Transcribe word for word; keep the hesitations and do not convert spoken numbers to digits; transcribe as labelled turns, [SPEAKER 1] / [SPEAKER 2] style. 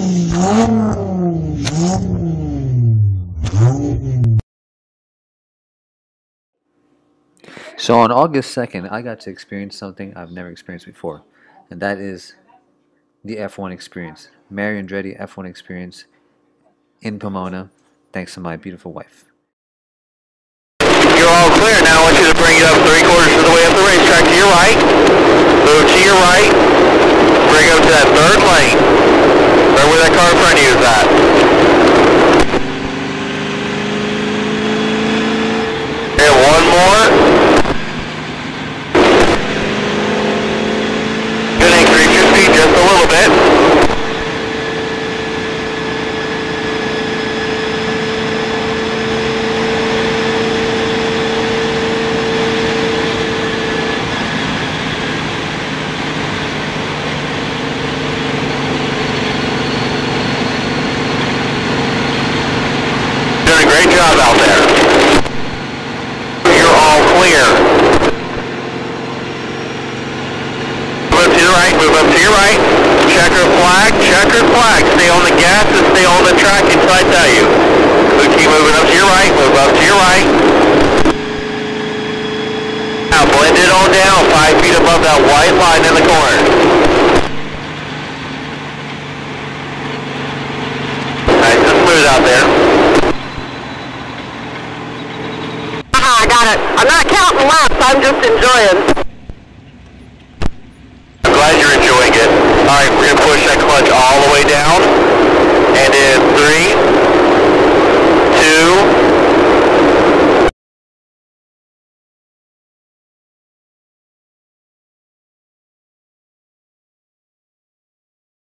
[SPEAKER 1] So on August second, I got to experience something I've never experienced before, and that is the F one experience. Mary Andretti F one experience in Pomona, thanks to my beautiful wife.
[SPEAKER 2] You're all clear now. I want you to bring it up three quarters of the way up the racetrack to your right. Move to your right. Bring it up to that third lane. Right where that car in front of you is at. And one more. Good, increase your speed just a little bit. Great job out there. You're all clear. Move to the right, move up to your right. Checker flag, checker flag. Stay on the gas and stay on the track inside tell you. So keep moving up to your right, move up to your right. Now blend it on down, five feet above that white line in the corner. Nice and smooth out there. I got it. I'm not counting laps, I'm just enjoying. I'm glad you're enjoying it. Alright, we're going to push that clutch all the way down. And in three, two,